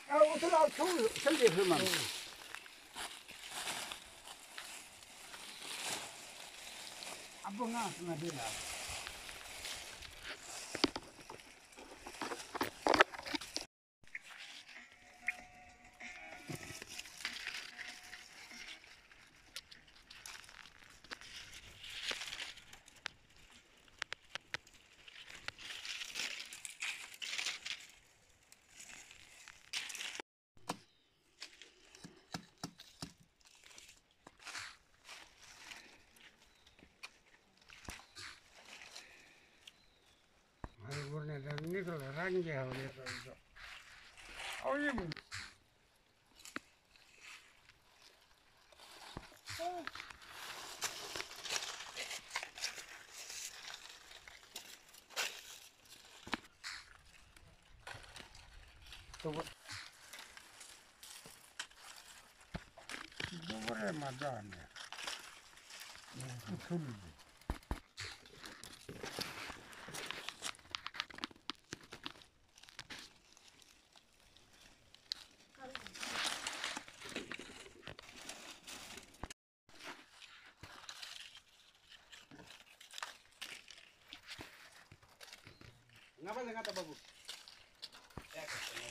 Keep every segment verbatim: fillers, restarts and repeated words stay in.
啊，我这老抽抽的是嘛。啊，不俺是那的了。निकल रंग गया हो गया और ये तो वो बड़े मजा आने ngapa sih kata babu? Ya,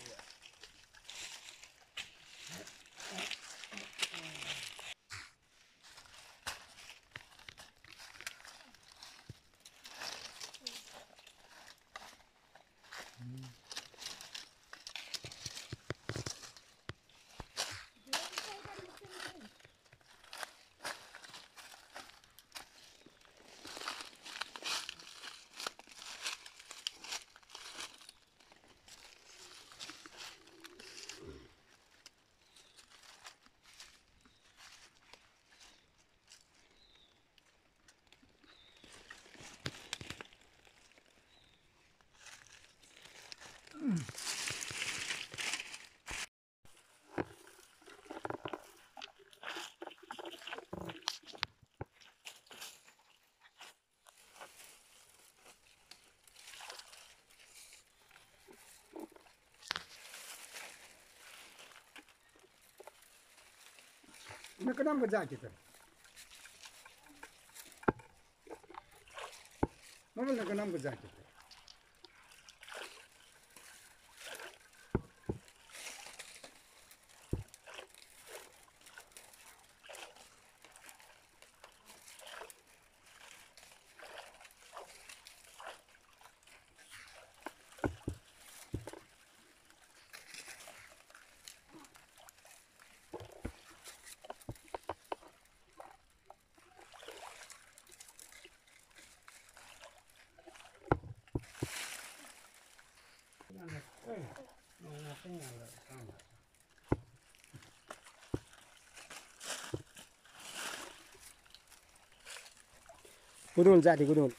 मैं कदम बजा के कर मैं बोल कदम बजा के कर Gudul jadi gudul.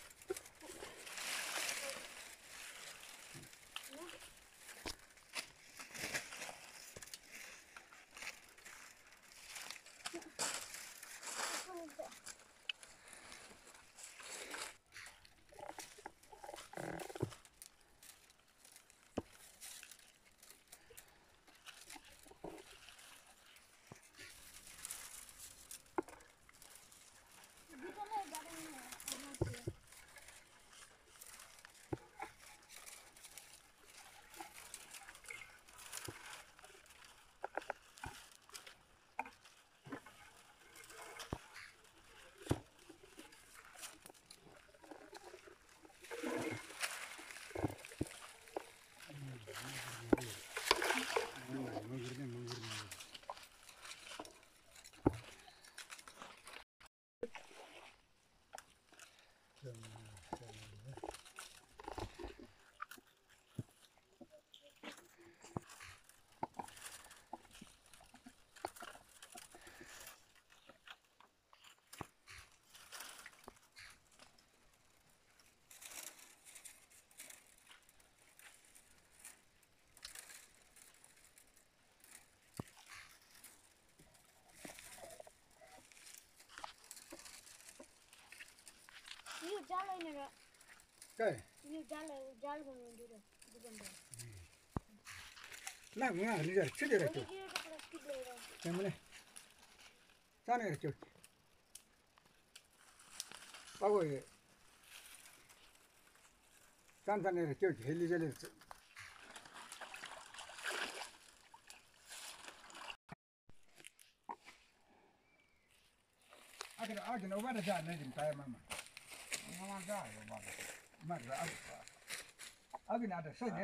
나 뭐야 니가 치대라 줘. 때문에 자네 줘. 바고에 잔잔해 줘. 헬리젤리. 아들 아들 오바다 자네 좀 타야 마마. 마마 자 오바다. 맞아. 아기 나도 써내.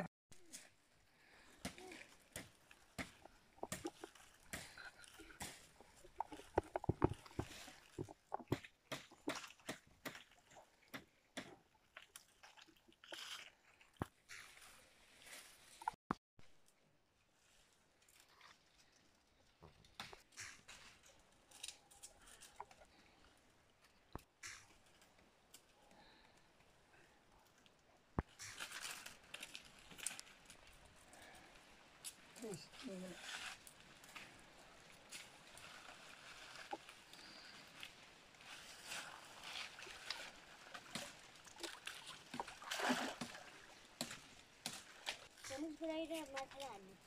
Vamos por aí da Macarena.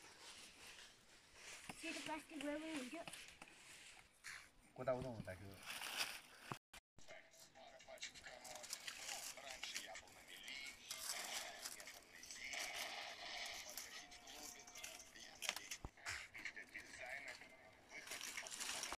See the plastic where we go? Có đau không? Tại chưa?